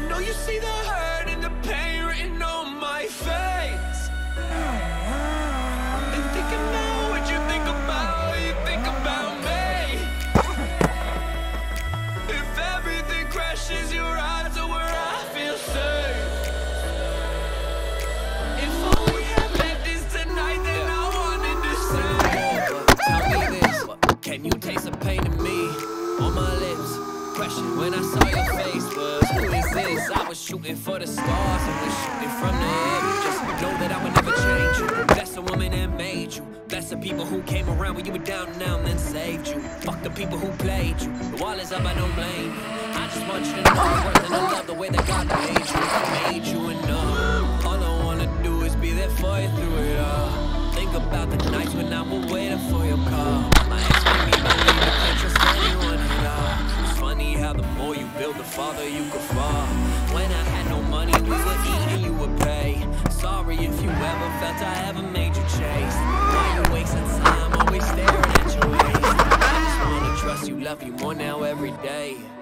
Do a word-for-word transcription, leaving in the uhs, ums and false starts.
know you see the hurt and the pain written on my face. And thinking now what you think about, you think about me. If everything crashes, your eyes are where I feel safe. If all we had left is tonight, then I wanted to say. Tell me this, can you taste the pain in me? On my lips, question when I saw your face was, who is this? I was shooting for the stars, I was shooting from the hip. Just know that I would never change you. That's the woman that made you. That's the people who came around when you were down and out and then saved you. Fuck the people who played you. The wall is up, I don't blame you. I just want you to know you're worth and I love the way that God made you. Made you enough. All I wanna do is be there for you through it all. Think about the nights when I was waiting for your call. My ex made me believe you can't trust anyone at all. It's funny how the more you build, the farther you could fall. When I had no money, we were eating, you would pay. Sorry if you ever felt I ever made you chase. Why you wasting time, always staring at your waist? I just wanna trust you, love you more now every day.